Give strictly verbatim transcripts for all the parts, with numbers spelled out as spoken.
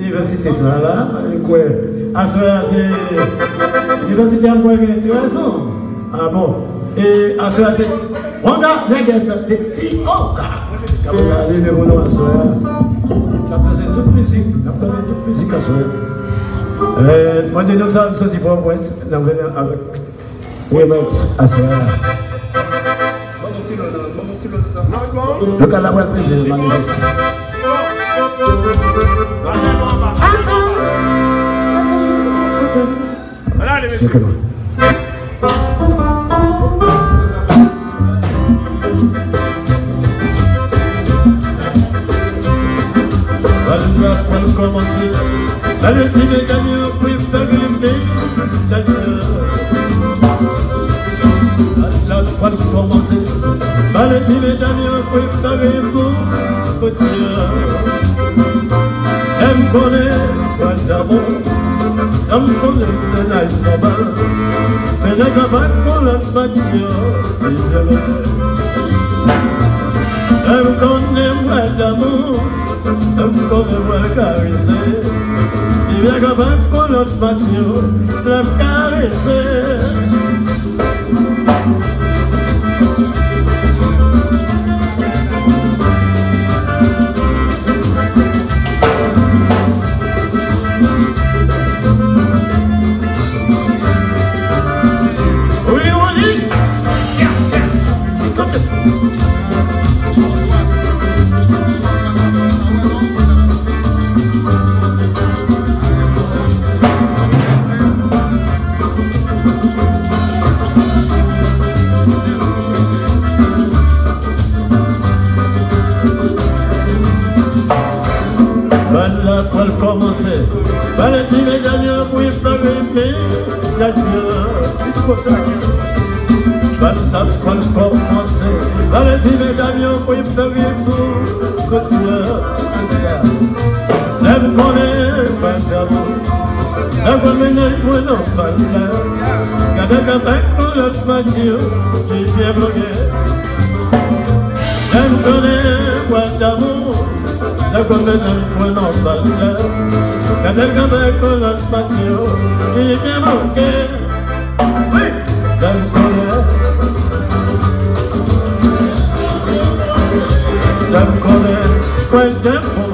l'université ça là, quoi. À ce c'est l'université en quoi tu as raison. Ah bon. Et à ce c'est on a les gars c'est si coca. Quand on a les venons à ce c'est toute musique, on a toute musique à ce. Euh moi je donne ça ce type de point dans venir avec remettre à ce. Le cas là, on plaisir, manifeste. Voilà les messieurs. Voilà pour commencer. Allez, les gagnants, puis faire une là pour commencer. Allez, les gagnants, puis faire une elle me connaît, pas d'amour. Elle me connaît, elle n'a pas mal. Mais elle n'a pas qu'on la matière. Elle me connaît, moi d'amour. Elle me connaît, moi caresser. Il vient quand même qu'on la matière. La caresser. Pour commencer, fallait dire les gagnants pour y faire aimer la Dieu. Il faut ça. Fallait pour commencer, fallait dire les gagnants pour y faire aimer la Dieu. Je me connais pas d'amour. La famille pour l'en parler. Quand elle a fait pour l'autre matière, j'ai bien bloqué. Je me connais pas d'amour. La commune pour l'en parler. Quand elle a fait pour l'autre matière, j'ai bien bloqué. Oui, je me connais. Je me connais quoi d'amour.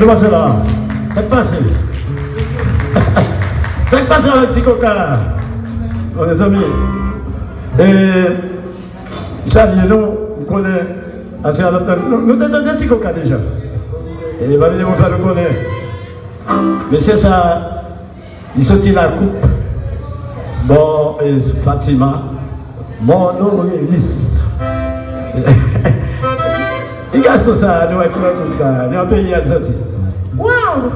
passe là? Ça qui passe? Ça qui passe avec petit coca? Oh, les amis. Et ça dit, nous, on connaît. Nous avons des petits coca déjà. Et il va venir vous faire le connaître. Monsieur, ça, il sortit la coupe. Bon, et Fatima, mon nom est Lys. Les gars, c'est ça, nous avons tout le monde. Nous avons un pays à sortir. Waouh!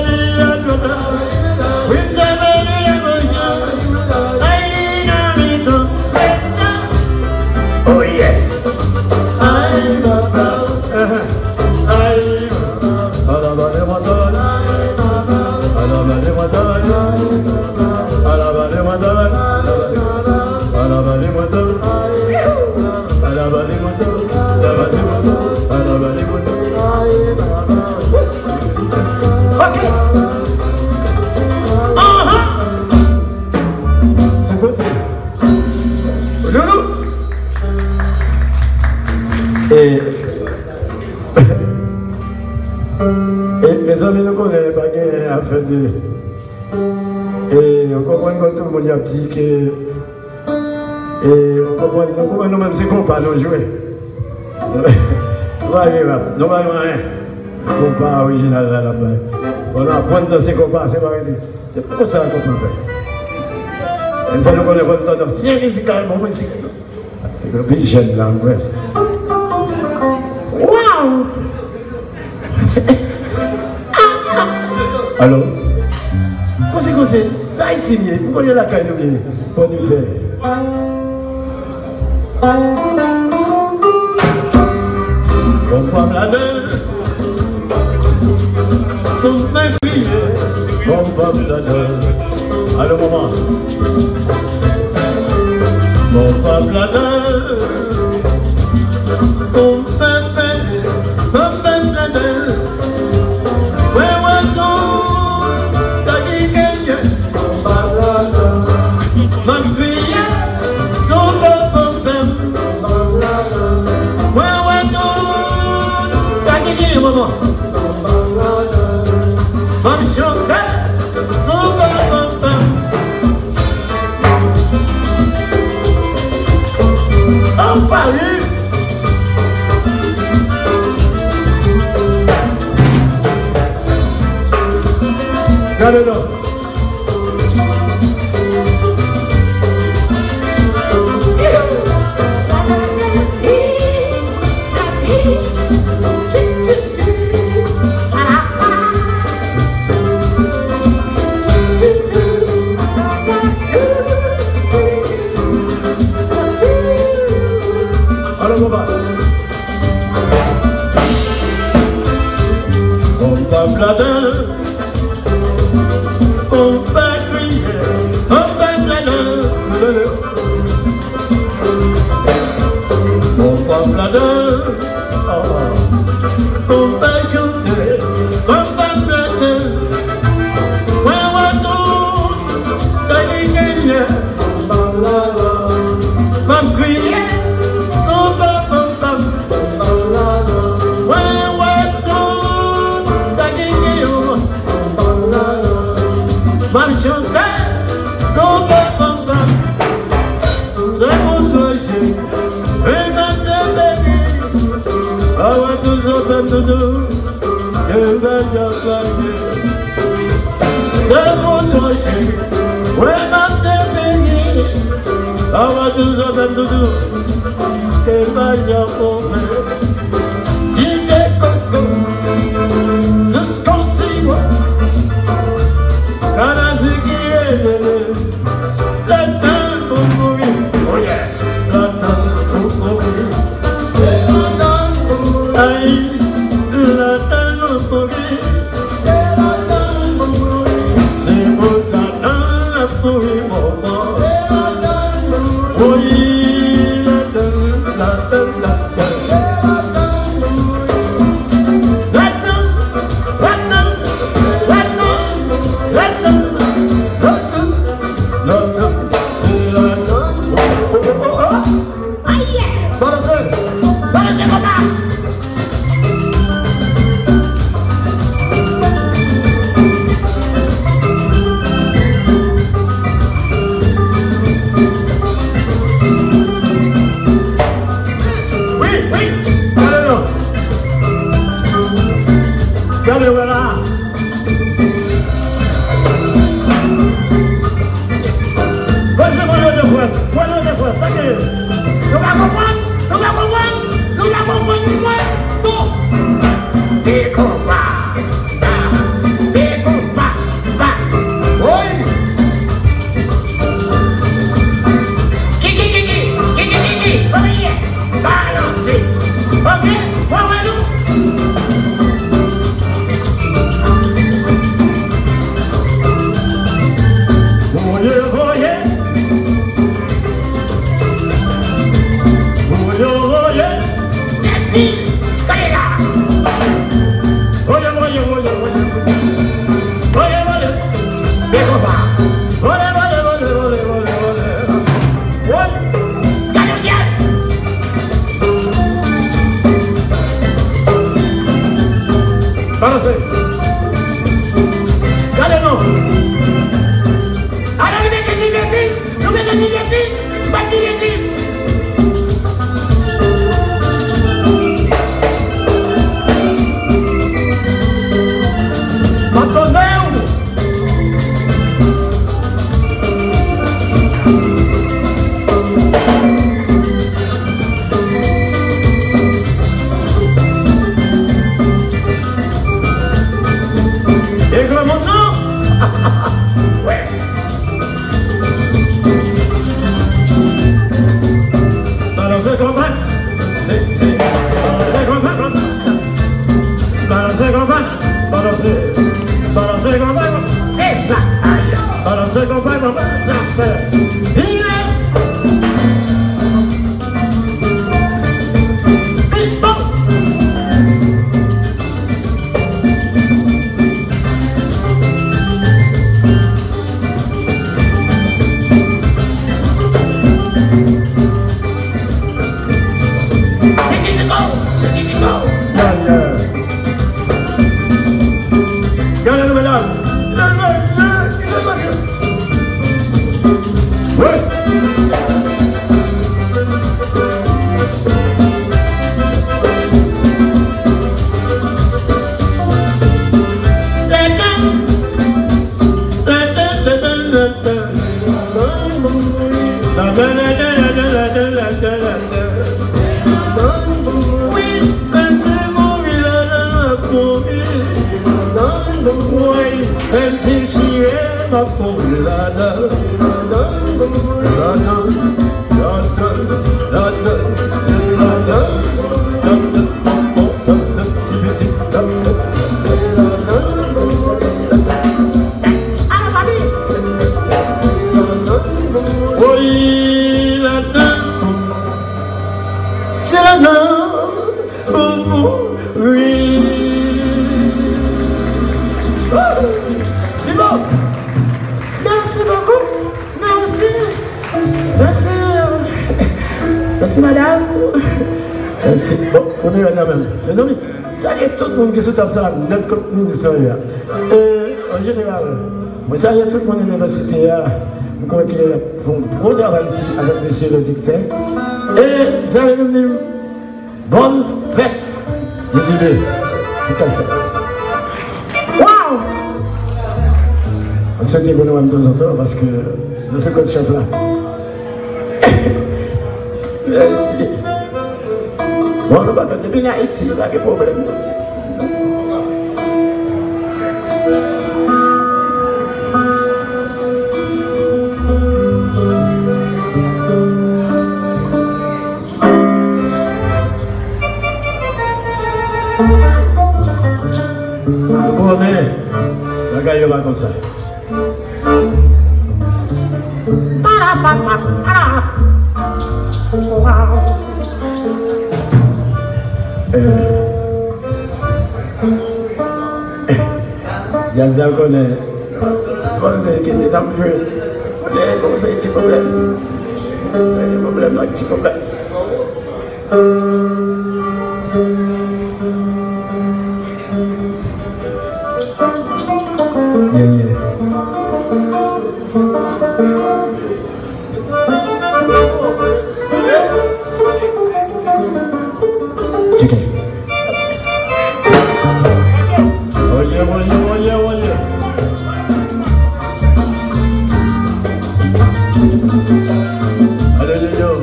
Winter, deux. Et on comprend quand tout le monde a dit que. Et on comprend, on comprend nous-mêmes, c'est compas nous jouer. Normalement, rien. Compas original là, là-bas. On apprend dans ces compas, c'est pas vrai. C'est pas ça qu'on peut faire. Une fois nous connaissons le temps d'ancien musical, bon musical. Le plus jeune là, en Grèce. Waouh! Alors, qu'est-ce que c'est? Ça a été mieux. Vous connaissez la caille de mieux. Bonne hiver. Bon, pas la donne. Tout ma vie. Bon, pas la donne. À le moment. Bon, pas la donne. Bon, pas la donne. Where was all the weekend? My feet, no love of them. Where was all the weekend? I'm sure that no love of them. Oh, Paris. Regardez-le. Alors on va. On va blader. On va crier, on va blader. On va blader, on va chanter, on va blader. Where was all the weekend? On crier, on va blader. Where was all the weekend? Mam chanter, comme papa, c'est mon projet. Et maintenant, baby, I want to go back to do. You better find c'est mon projet. Et maintenant, baby, I want to go back to do. You better find J'y vais coco, je t'en moi. La dame pour mourir, oh yeah, la dame pour mourir, la dame pour mourir, aïe, la dame pour mourir, la dame pour mourir, c'est pour la dame pour mourir, la dame pour mourir, oui, la dame, la dame, la dame, la dame, la dame, la dame, la dame. Regardez, voilà. Alors c'est complètement parfait. Il est qui sont comme ça, notre ministère. En général, moi, ça y est, tout le monde à l'université, je crois qu'ils font un gros travail ici avec M. le dictateur. Et vous allez nous dire, bonne fête, dix-huit mai, c'est comme ça. Waouh! On se dit bonjour de temps en temps parce que je suis comme chef là. Merci. Bon, nous allons depuis Haïti, il n'y a pas de problème aussi. La gagne va comme ça. Jazz connaît. Comment c'est qui est dans le jeu? Comment c'est petit problème? Un problème, un petit problème. Yeah, yeah. Chicken. Oh yeah, oh yeah, oh yeah, oh yeah. Allez, yo, yo.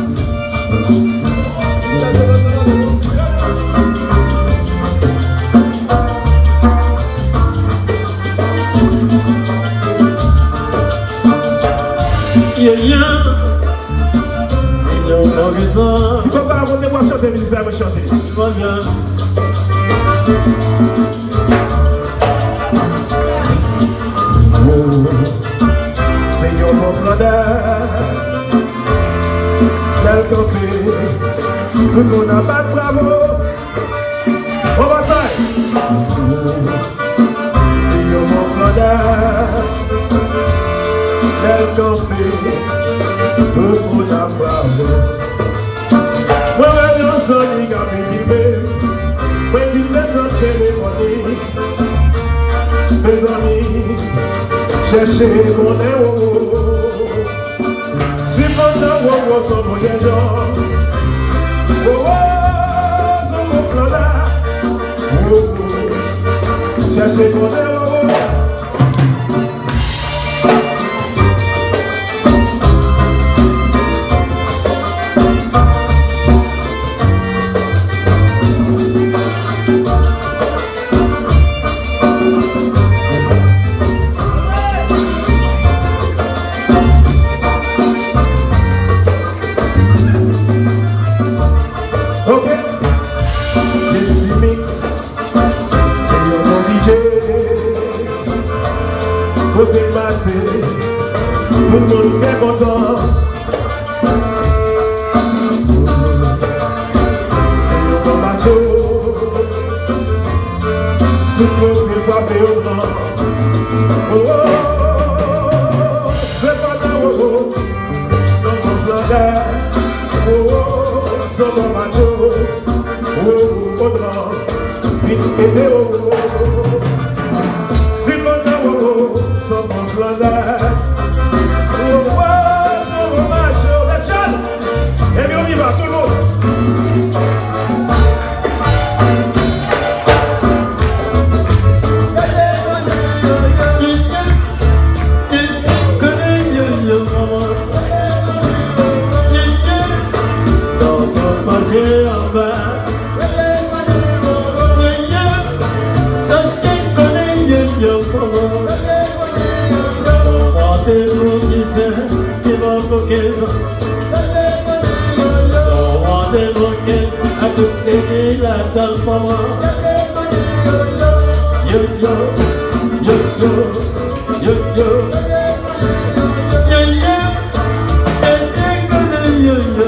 Yeah, yeah. Tu peux pas raconter moi chanter, mais ça va chanter. Seigneur mon Florida, quel café, tout le monde a pas de bravo. On va ça. Seigneur mon Florida, quel café, tout le monde a bravo. Moi, je suis un gars qui vit, mais tu me sens téléphoner. Mes amis, cherchez qu'on est haut. Si pendant que vous sommes vos gens, oh, sont vos plans là. Cherchez qu'on est haut. Mix, c'est le D J. tout le monde est content. C'est le macho, tout le monde s'est frappé au blanc. Oh, oh, oh, c'est pas d'un haut, sans mon blanc. Oh, oh, c'est mon macho, oh, oh, au blanc. Vite, vite, oh, oh, c'est pas d'un haut, sans mon blanc. Et bien on y va, tout le monde. I took the day like the mama. Yo yo, yo yo, yo yo, yo yo, yo yo, yo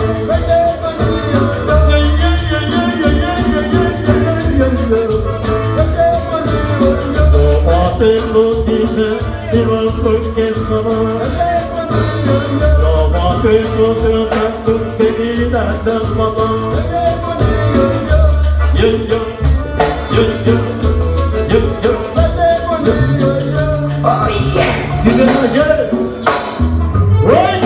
Yo yo, yo yo, yo yo, oh yeah, you gonna judge? Right?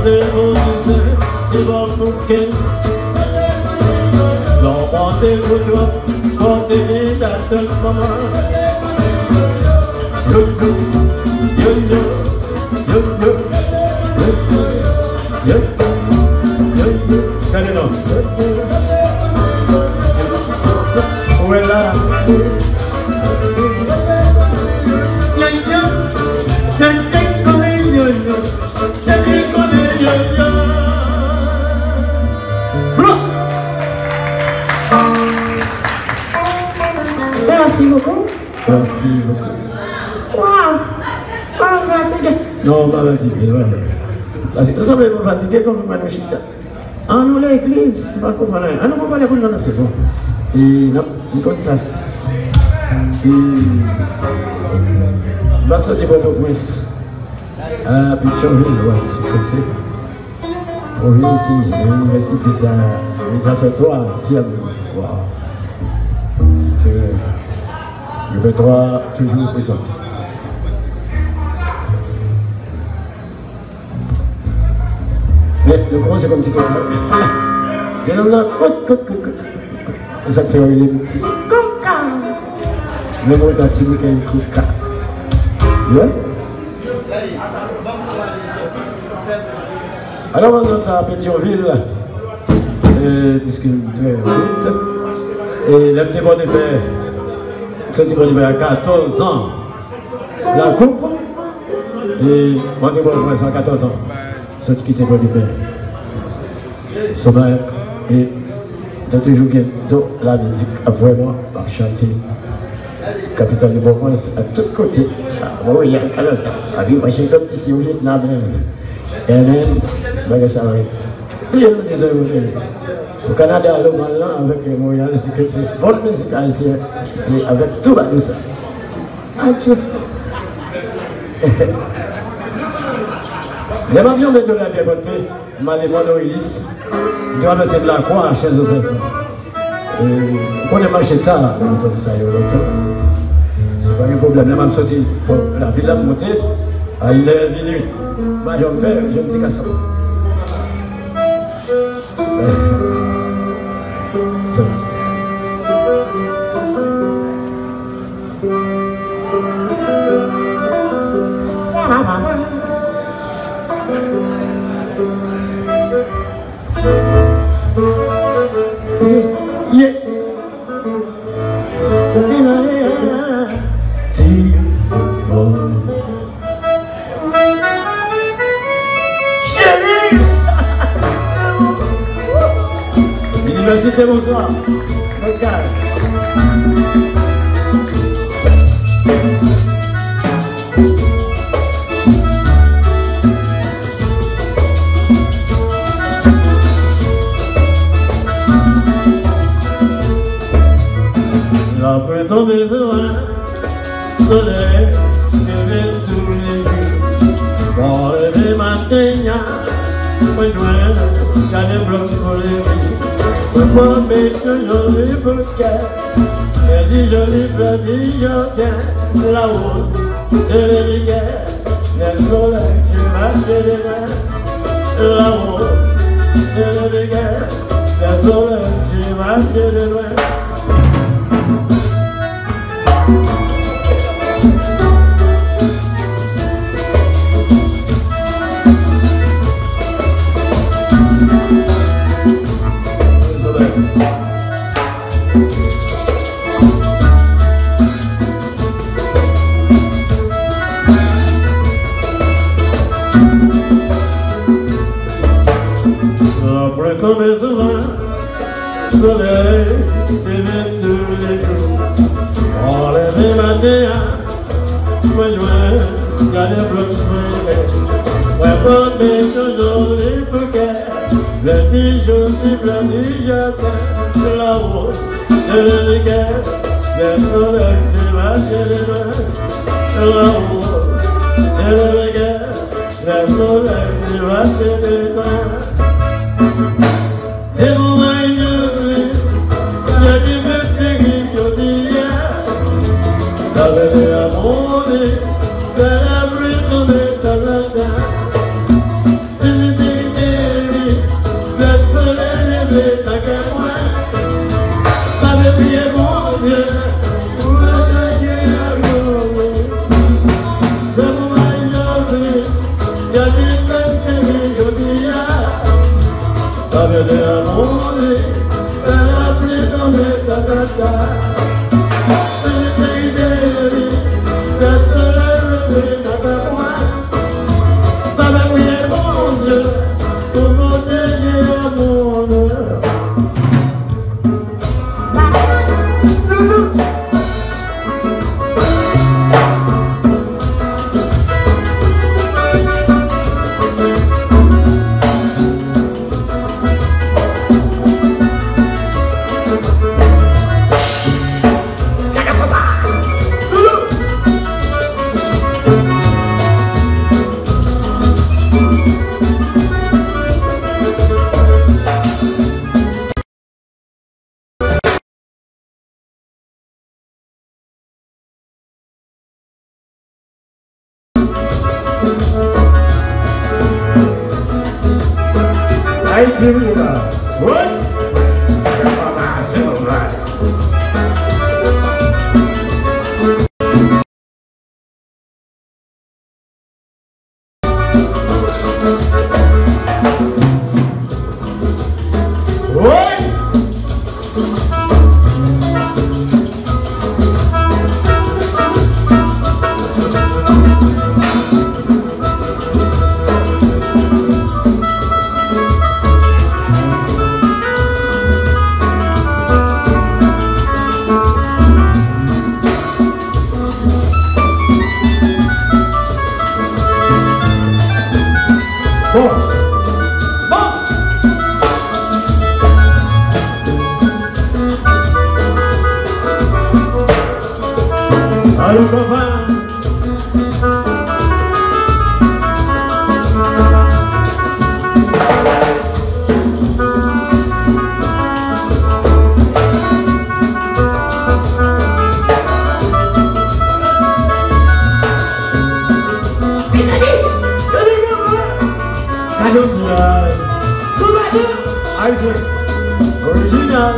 de Moïse, il va bouquer. L'emporter pour toi, porter les dates de maman. Yo yo, yo yo, yo yo, yo yo, yo yo, allez non. Où est là? Yo yo, yo yo, yo yo. Merci beaucoup. Merci beaucoup. Waouh! Waouh, fatigué. Non, pas fatigué, ouais. Parce que nous sommes fatigués comme nous nous chita. En nous l'église, pas comprendre. En nous comprendre pour nous c'est bon. Et non, on compte ça. Et va sortir pour Port-au-Prince. À Pétionville, ouais, c'est comme ça. On vient ici, l'université, ça, nous a fait trois, sixième fois. Le répertoire toujours présent. Mais le gros, c'est comme si on il y a là, ça fait un petit coca. Le mot est petit coca. Yeah? Alors, on a ça à Pétionville, puisque très route, et le petit bon de père, ce petit bon de père a quatorze ans, la coupe, et moi je vois à quatorze ans, ce qui était bon de père. Sauvage, et j'ai toujours gagné la musique à vraiment chanter. Capitale de Port-au-Prince à tous côtés. Oui, il y a un Canada, à Washington, ici au Vietnam. Et même, je vais ça avec. Au Canada, le malin avec les moyens, c'est bonne musique haïtienne et avec tout ça. Les avions de la vie portée, Malémon Willis, traverser de la croix chez Joseph. Quand on est marché tard, nous sommes ça, c'est pas un problème. Même sorti pour la ville à monter, à une heure minuit. Moi, je me fais, j'ai un petit garçon. C'est ça. Yeah. L'université, bonsoir. Regarde. Après tomber sur un soleil qui vient tous les jours. Pour lever ma teigne, moi je dois garder bloc pour les vies. Moi je mets que joli bouquet, et dit joli fleur, dit joli là-haut, c'est les rigueurs, les soleils qui marchent les mains. Là-haut, c'est les rigueurs, les soleils qui marchent les mains. Après tomber sur un soleil qui vient tous les jours. Pour lever ma tête, moi je vais garder bloc soleil. Moi je mets toujours les bouquets, le Dijon, le Dijon, là-haut, c'est le rigueur, le soleil qui va chez les mains. Là-haut, c'est le rigueur, le soleil qui va chez les mains. C'est mon règne, je dis me périr, je dis la vérité à mon nez, de la pluie tombée sur la terre. Je dis Vas-y, là. Oui. C'est pas mal. Allô, papa. Cadeau dia. Isaac. Original.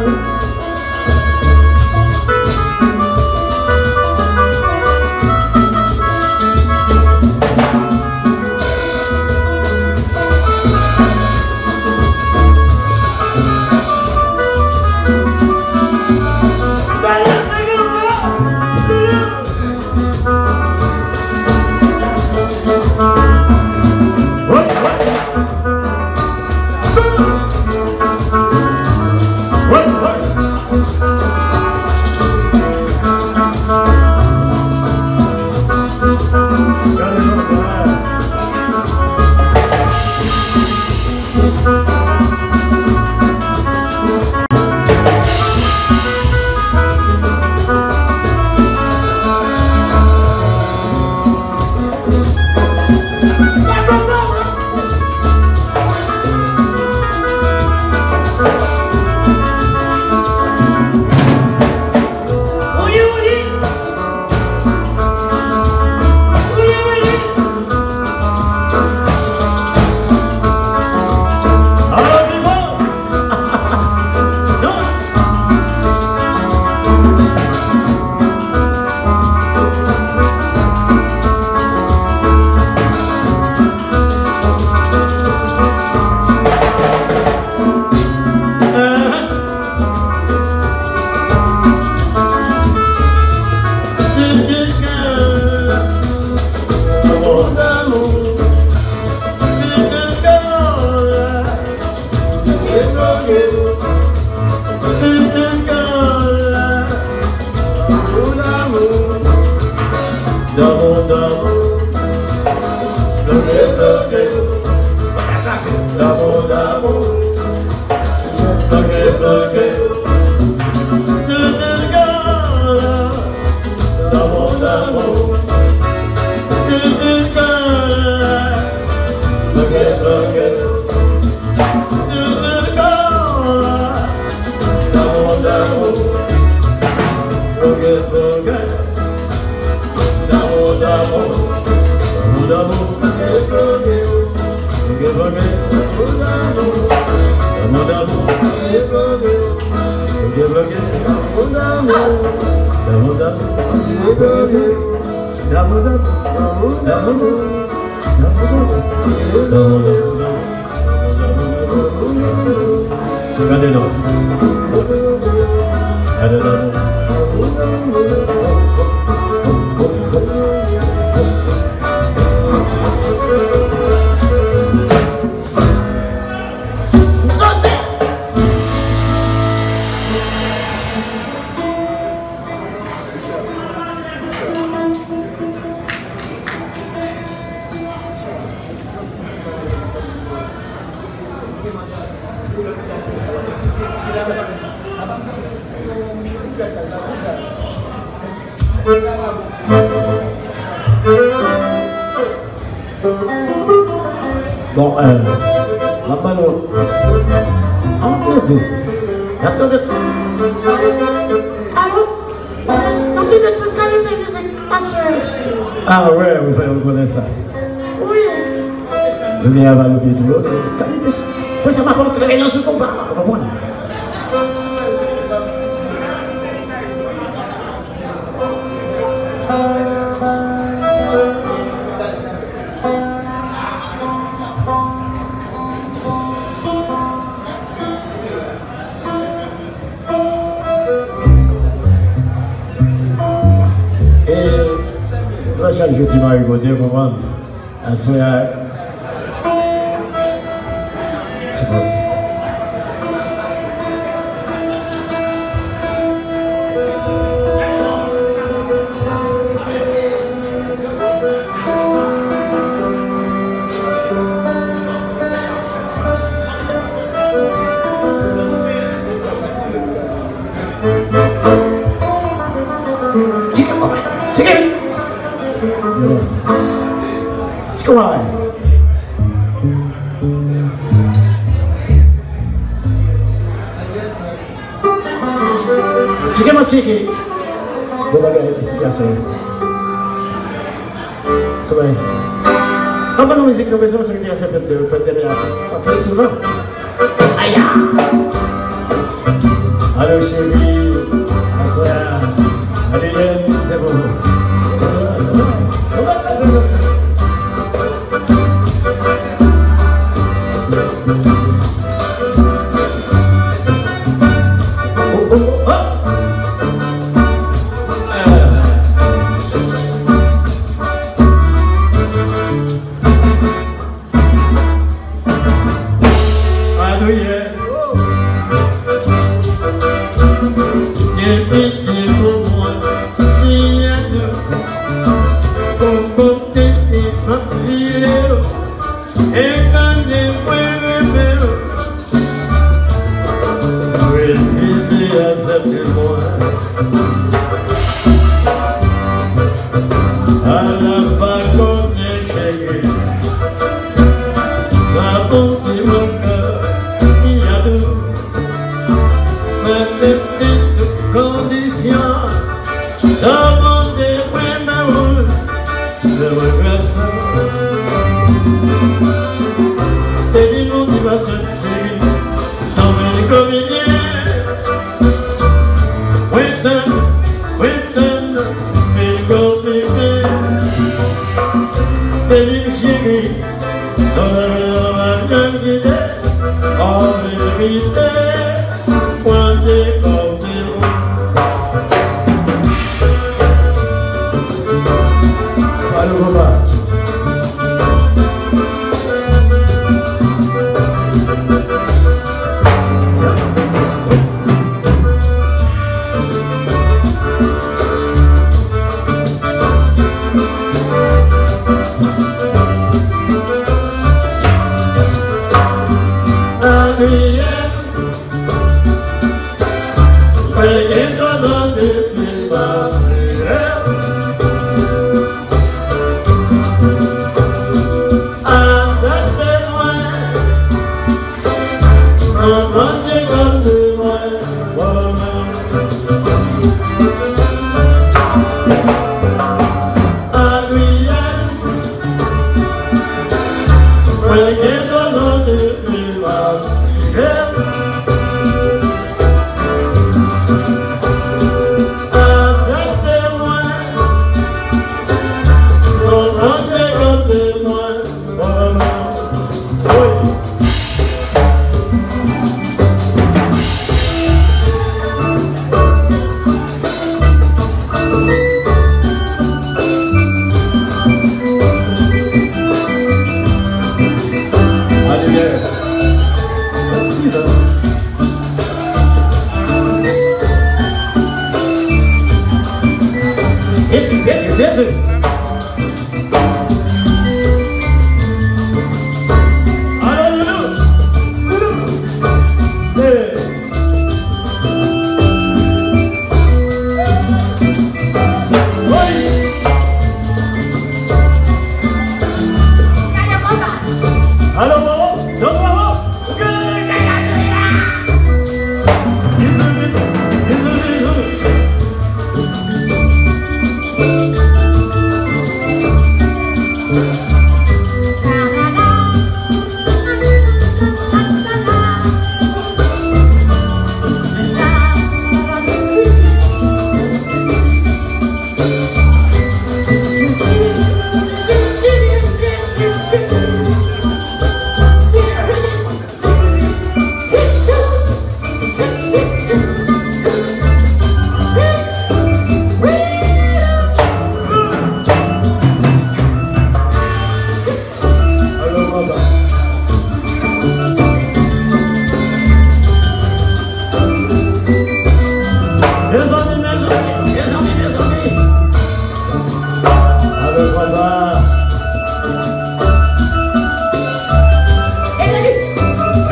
Bon, euh, la balle, entendez, attendez. Allô? On dit de toute qualité de musique, assurée. Ah ouais, vous faites reconnaître ça. Oui. Vous venez à Valopie, tout le monde, de toute qualité. Pues ça m'a pas montré dans ce combat. Chaque jour, tu m'as récolté, maman. À ce moment-là, c'est bon. Why? Chicken my chicken. Go back and see us. So, apa nama musik yang besar sekali yang saya perlu perlu apa semua? Ayah. Halo Shelby, Asya, Adrian, Sebo.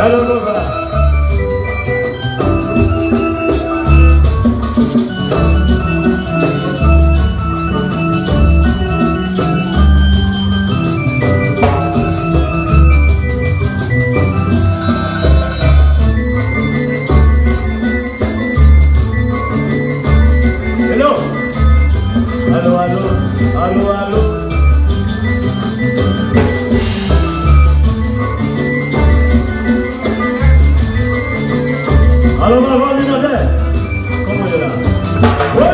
Alors, papa. Allô, allô, allô, allô. Allô, maman, Linadet. Comment est là? Oui.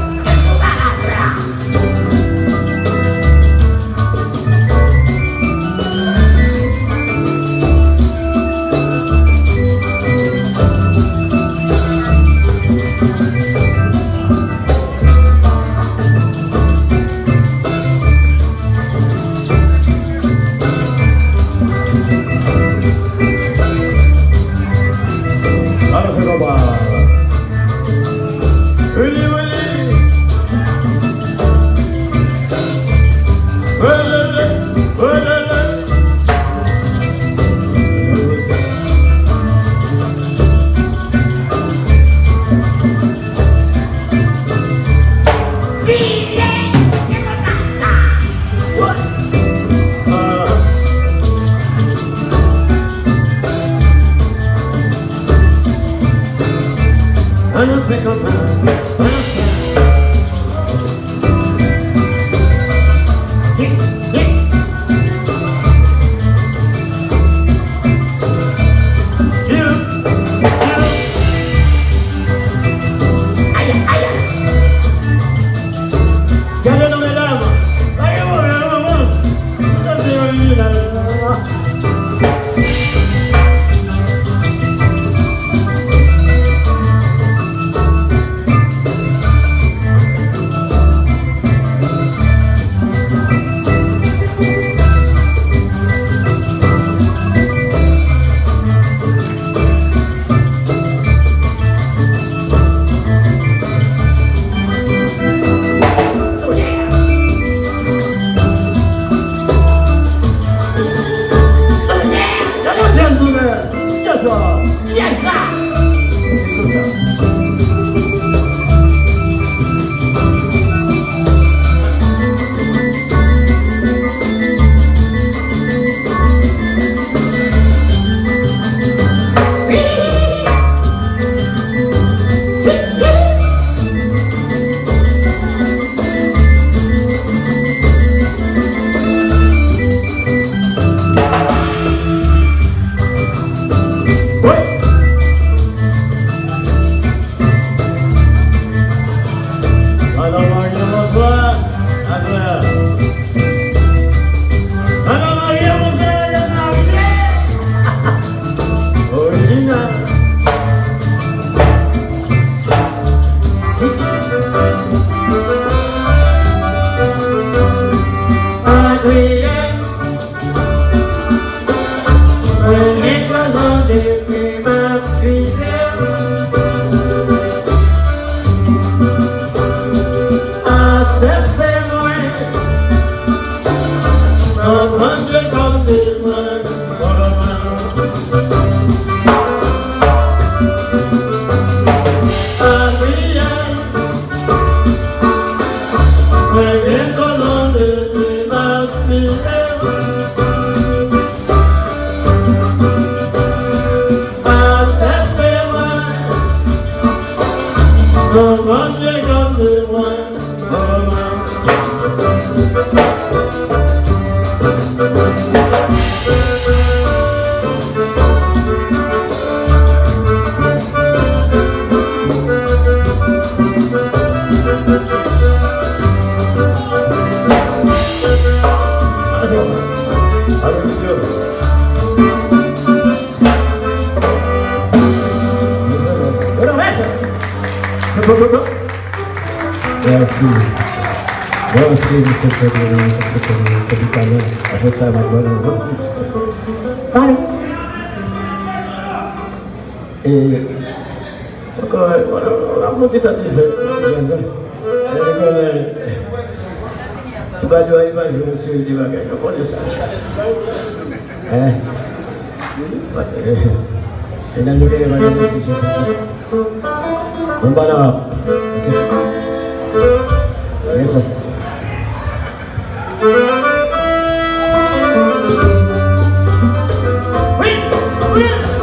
Merci. Merci, monsieur le capitaine. Après ça, ma bonne. Allez. Et encore, on a fait satisfait. Tu vas dire, il va jouer sur les bagages. On connaît ça. Hein? Et dans le cas de la jeunesse, j'ai fait on va dans la. Ok. Bien sûr. Oui, oui.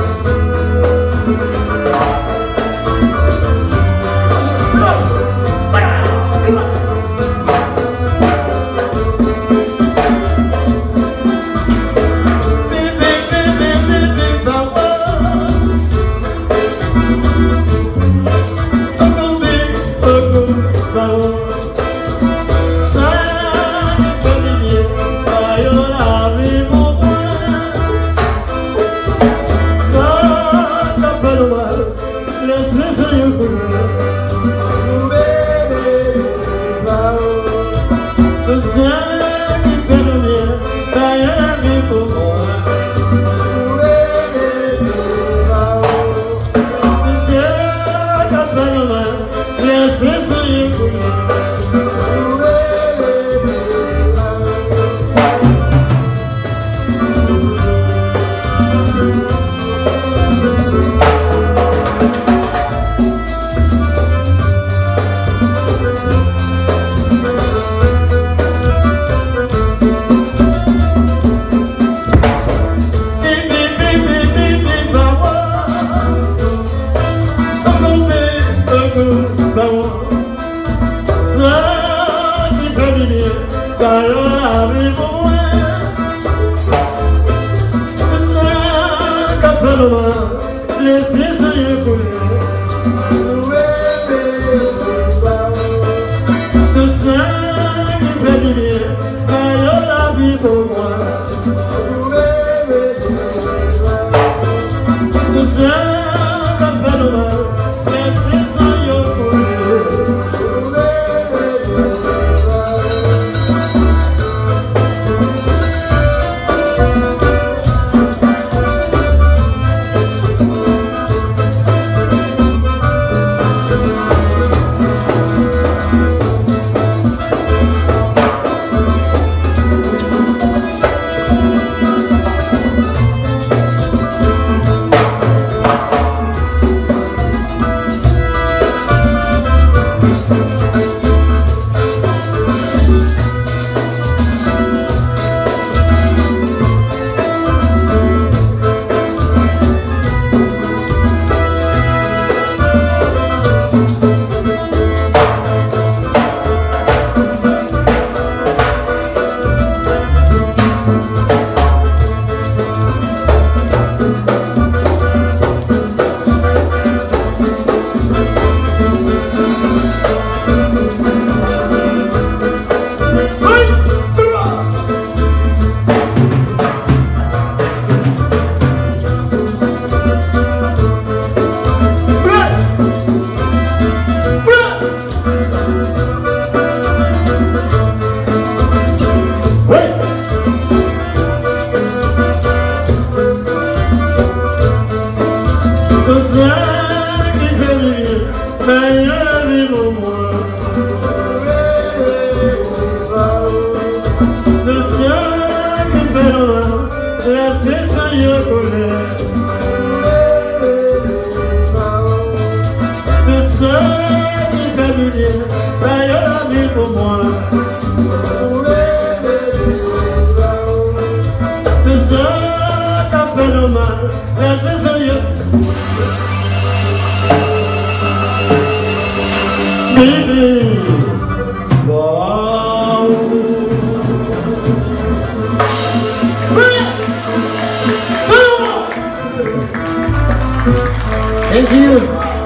Thank you.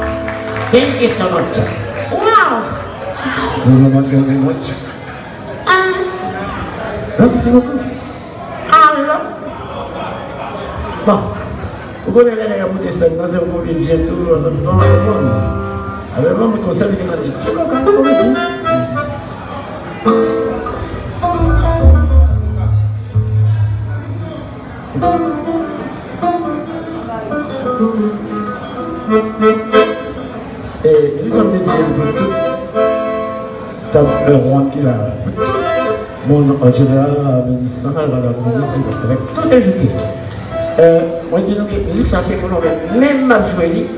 Thank you so much. Wow. Thank you very much. Ah. Merci beaucoup. Alors. Bon. Vous connaissez les gars, vous êtes seuls, vous êtes obligés de tout le temps. Alors, moi, je conseille de me dire, tu vois quand vous me dites. Et je suis dire pour tout le roi qui a mon en général, la ministre, avec tout invité. Euh, moi, je dis que la musique, ça c'est pour nous. Même ma jouée,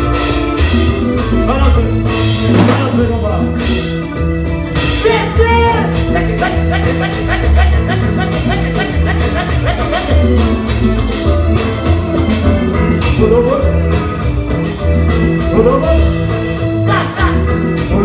Vete!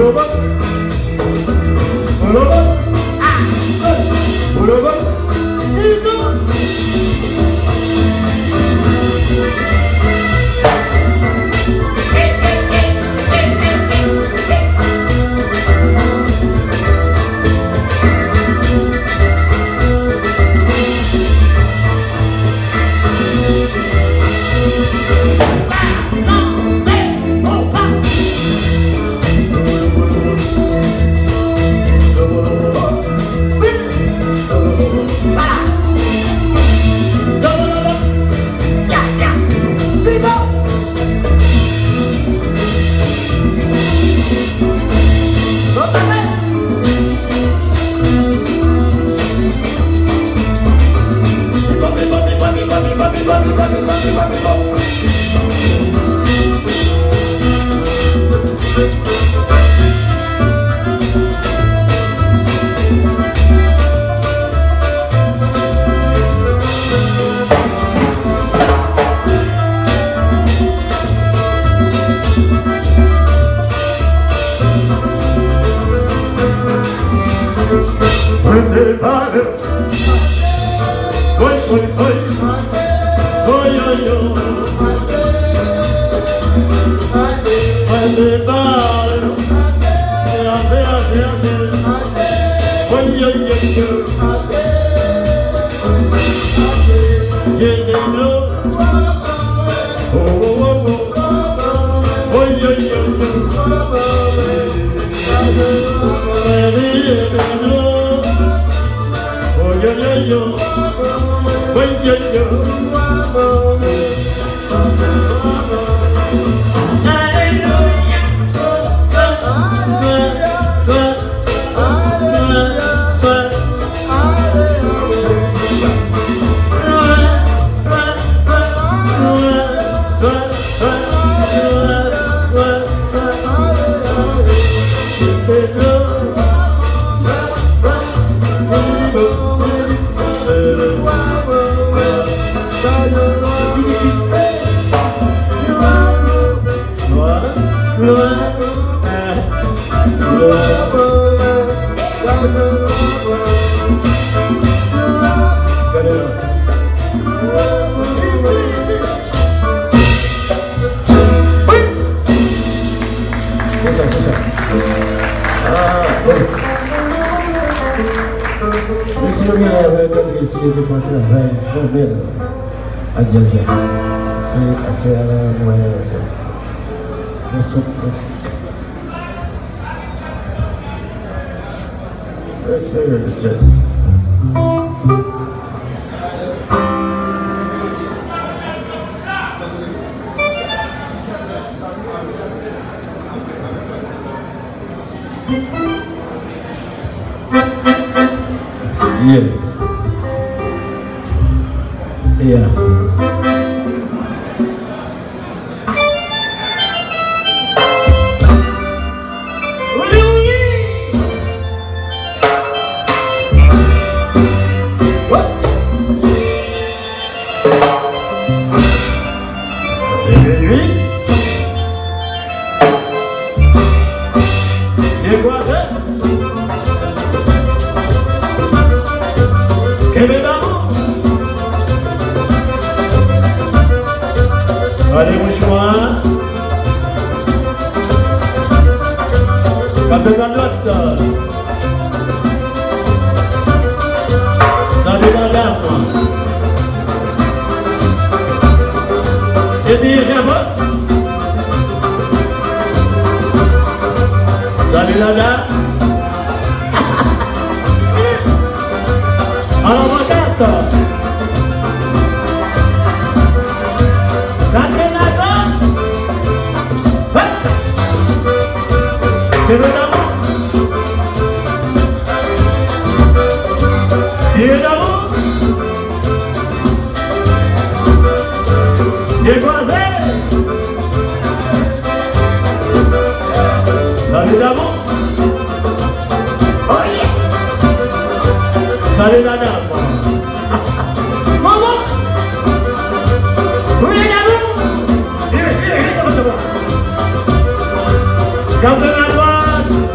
Campeonato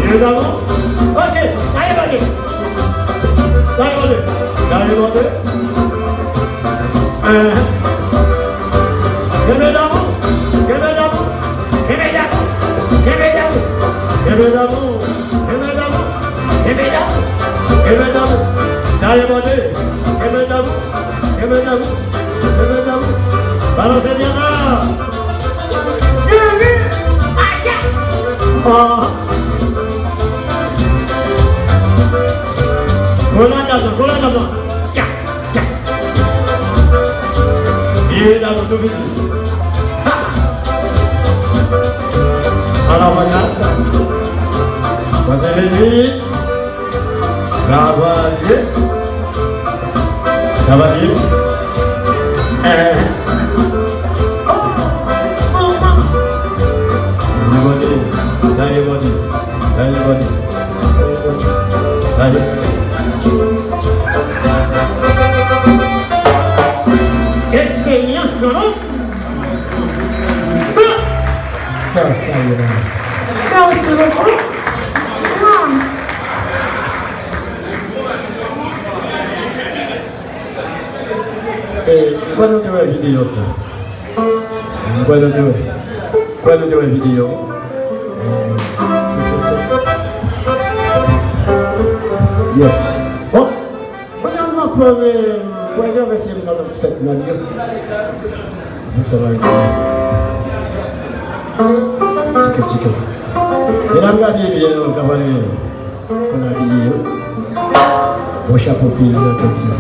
d'amour. Ok, allez, allez. Allez, allez. Allez, allez. Euh. Québec d'amour. Québec d'amour. Québec d'amour. Québec d'amour. Québec d'amour. Québec d'amour. Québec d'amour. Québec d'amour. Allez, allez. Québec d'amour. Québec d'amour. Québec d'amour. Balancez bien là. Ah. Voilà d'abord, voilà d'abord. Ya, ya. Il est d'abord tout vite. Alors voilà. Voici les nuits. Cavalier. Cavalier. Eh. Everybody, everybody, everybody. Expérience, non? Ça, ça y est. Merci beaucoup. Non. Et quoi nous devons vidéo ça? Quoi nous devons? Quoi nous devons vidéo? Yeah. Bon, on a un peu de voyage avec ces gens de cette manière. Ça va être. Tika tika. Et là, on a dit bien, on a parlé, on a dit, au chapeau pied, comme ça.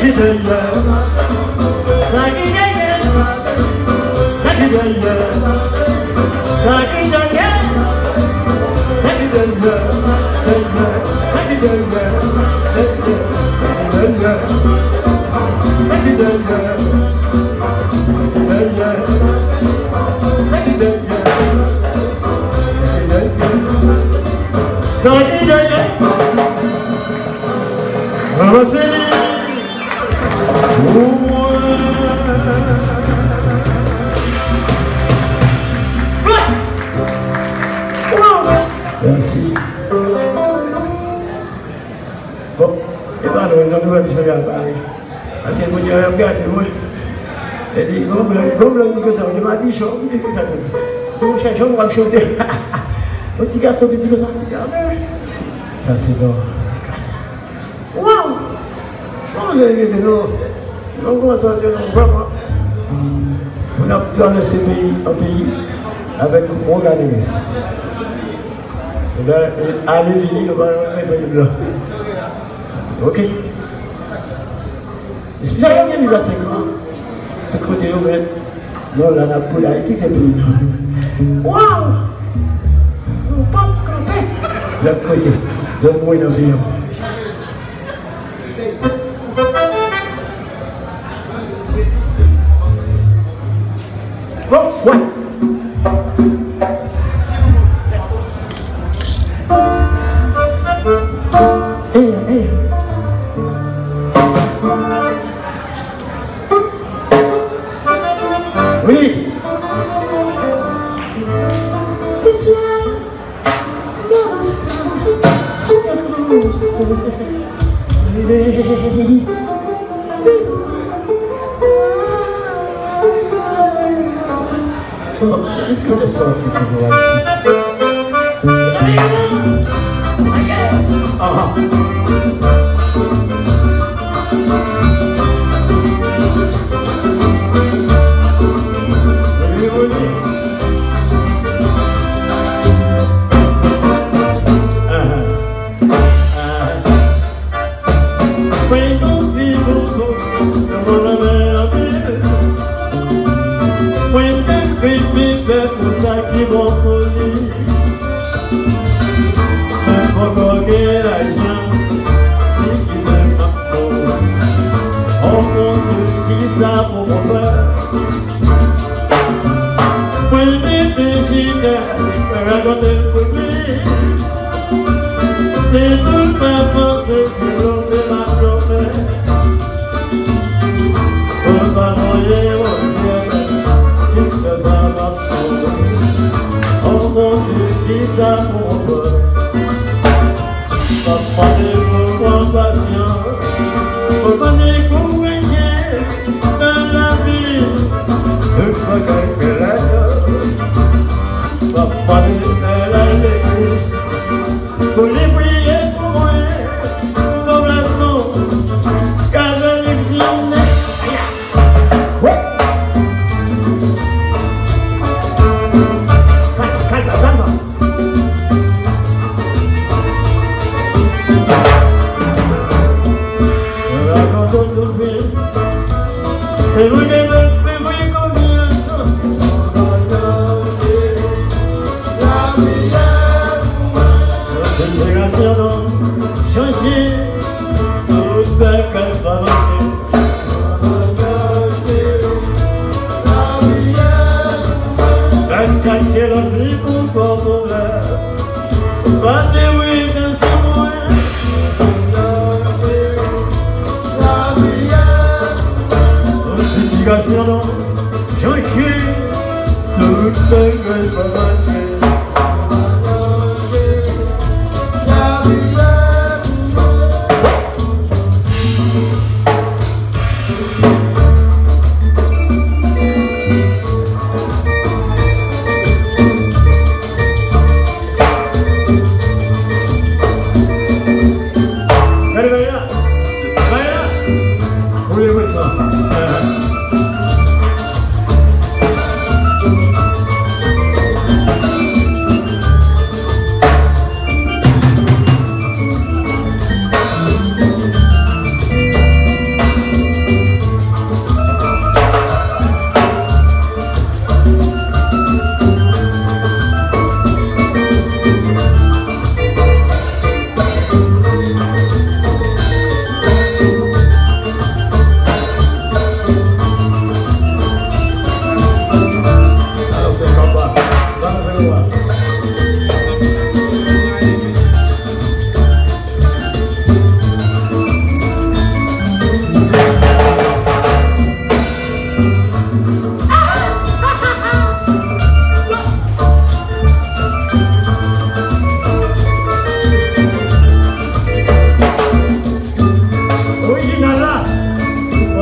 Merci. Bon, et bien, nous avons un peu à Paris. Parce que mon Dieu, regarde, il dit, comme l'on dit que ça, je m'ai dit, je dis que ça, donc je vais me chanter. Un petit garçon, petit que ça. Ça, c'est bon. Waouh! Je vous ai dit, non. Non, comment ça, non, vraiment. On a traversé un pays avec un bon organisme. Allez, venez, nous allons blanc. Ok. C'est ça qu'il y a mis à cinq ans. De côté, non, là, la politique, c'est plus. Waouh! Nous pas camper. De l'autre côté, de moi, il y a un bon, ouais. Hey, hey. Oui. C'est ça. Est-ce que je sens si tu vois ici? Ah.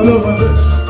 Alors, vas-y.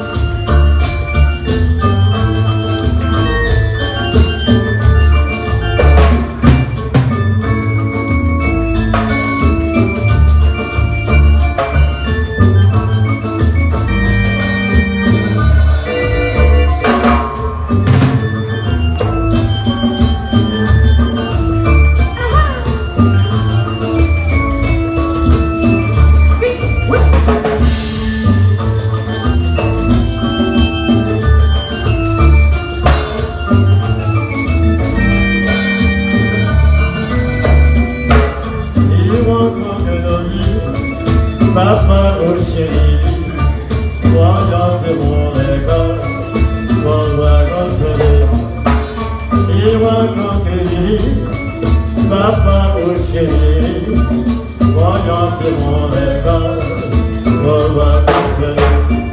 Papa au chéri, voyant de mon école, mon voix contrôlée. Si moi conquérir, papa au chéri, voyant de mon école, mon voix contrôlée.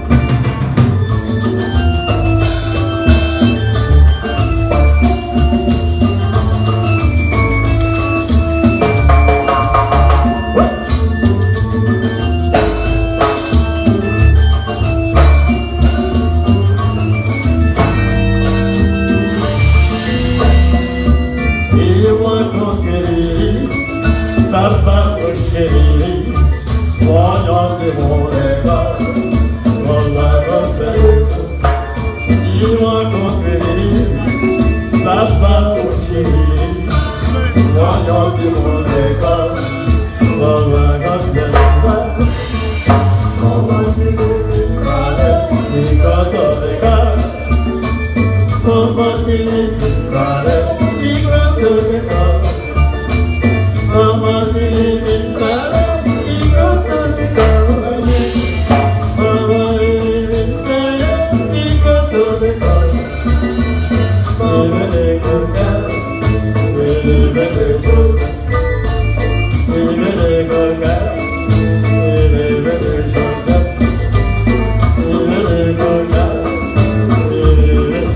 Papa au chéri, voyant de mon école, mon va refaire. Dis-moi conquérir, papa au chéri, voyant de mon école, mon va refaire. On va se faire, et quand on est calme, on va se faire, et quand on est calme. Mama living better, he got to be better. Mama living better, he got to be better. We live in good girl, we live in the truth. We live in good girl, we live in the truth. We live in good girl, we live in.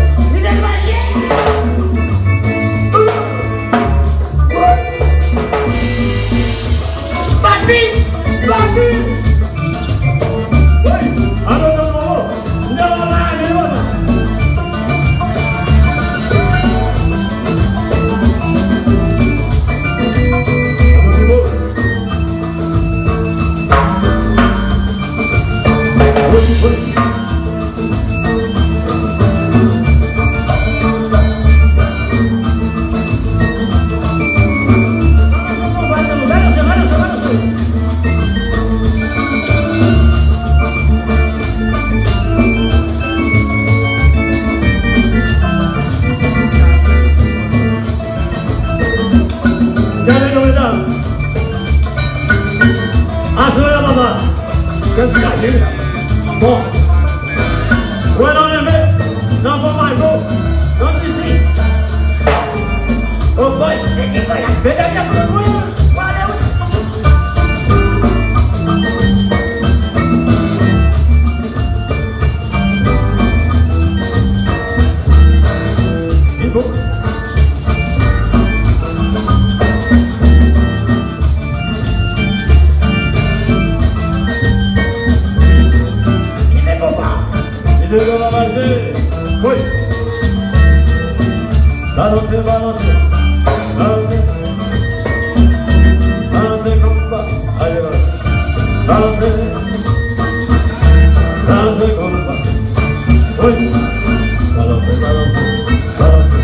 Qu'est-ce qu'il y a, Gilles? Bon. Ouais, dans les mains. Non, pas mal, go. Non, ici. Oh, boy. Mais derrière, pour le bruit. De la magie, oui. Balancez, balancez, balancez, balancez comme pas, allez, balancez, balancez comme pas, oui. Balancez, balancez, balancez.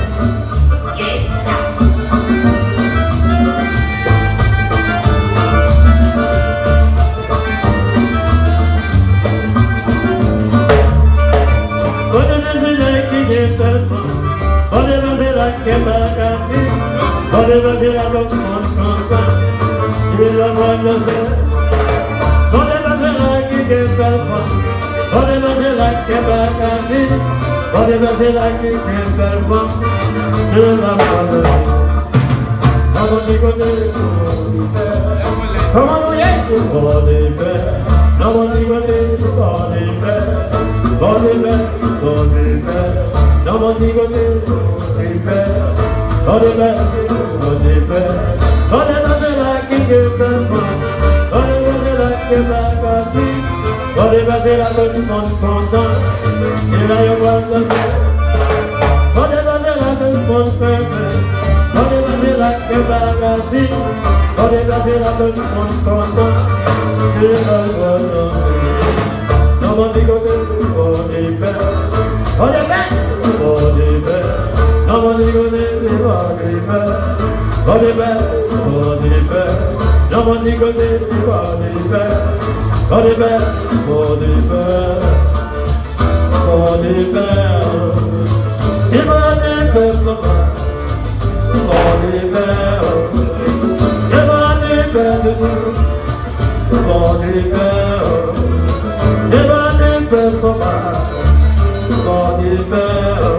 Body dépasser la tête du monde content. Et là, il va se faire. On dépasser la tête du monde content. On dépasser la tête du magazine. On dépasser la tête du monde content. Et là, il va se faire. Non, mon petit côté, on est belle. On est belle. On est belle. Non, mon petit côté, on est belle. On est belle. On est belle. Non, mon petit côté, on est belle. On est belle, on est belle, on est belle. Il m'a dit belle, papa. On est belle. Il m'a dit belle, on est belle. Il m'a dit belle, papa. On est belle.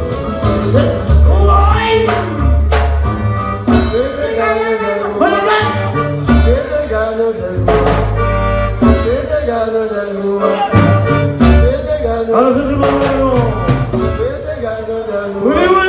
Alors c'est tout le monde. Oui, oui.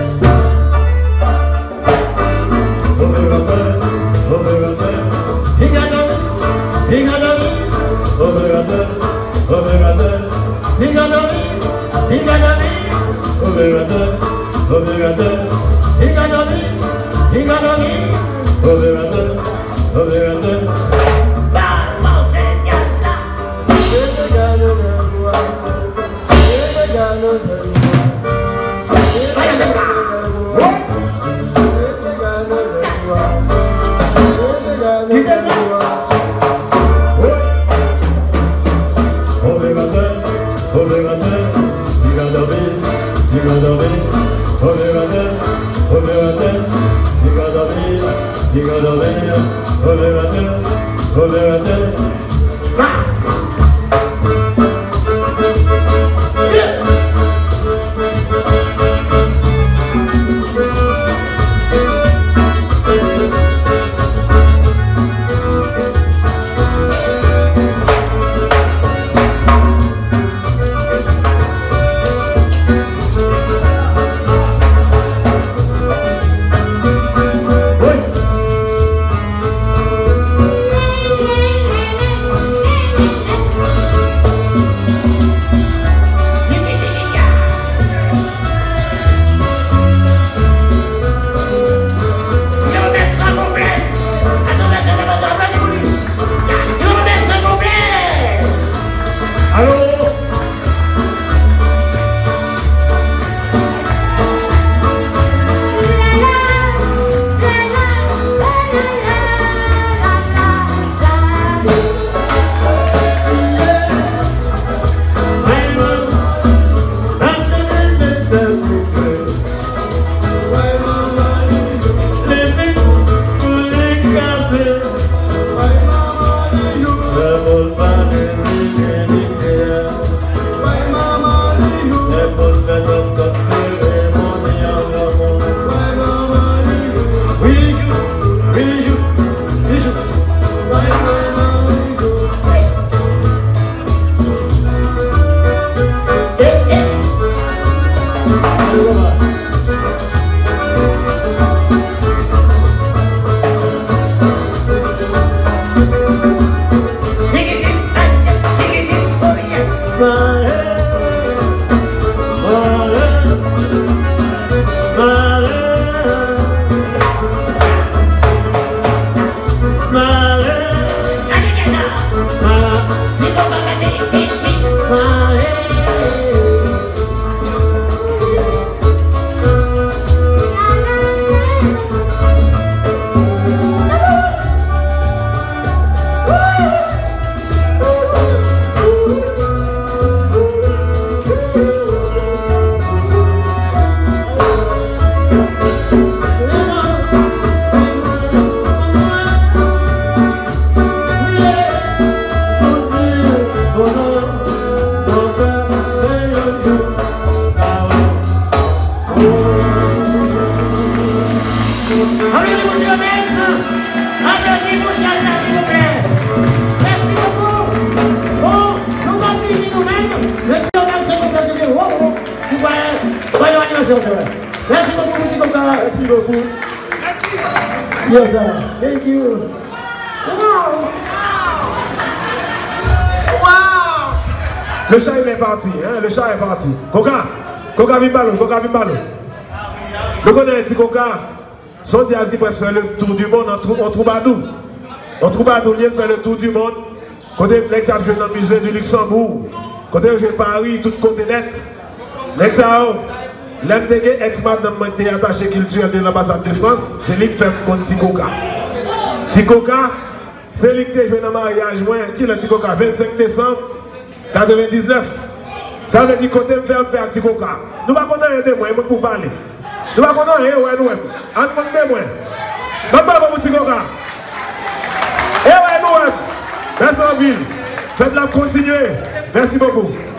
Opérateur, opérateur. Higadami, higadami, Opérateur, opérateur. higadami, higadami, Opérateur, opérateur. higadami, higadami. Opérateur, opérateur. Vamos, señora. Opérateur, opérateur. Higadami, higadami. Opérateur, opérateur. Higadami, higadami. Opérateur, opérateur. Merci beaucoup, petit copain. Merci beaucoup. Yes, sir. Thank you. Wow. Wow. Le chat il est parti, hein? Le chat est parti. Coca, Coca Bimbalo, Coca Bimbalo. Vous connaissez un petit Coca, son Diaz qui peut faire le tour du monde en Troubadou. En Troubadou, il fait le tour du monde. Côté l'examen joué dans le musée du Luxembourg. Côté joué Paris, tout côté net. L'examen, l'M D G, ex-madame qui est attaché culturel de l'ambassade de France, c'est lui qui fait contre Tikoka. Tikoka, c'est lui qui est joué dans le mariage, moi, qui est le Tikoka, vingt-cinq décembre quatre-vingt-dix-neuf. Ça veut dire côté me faire faire Tikoka. Nous ne pouvons pas aider moi pour parler. Nous ne pouvons pas aider moi. Nous ne pouvons pas aider moi. Nous ne pouvons pas aider Tikoka. Et ouais, nous, merci en ville. Faites-la continuer. Merci beaucoup.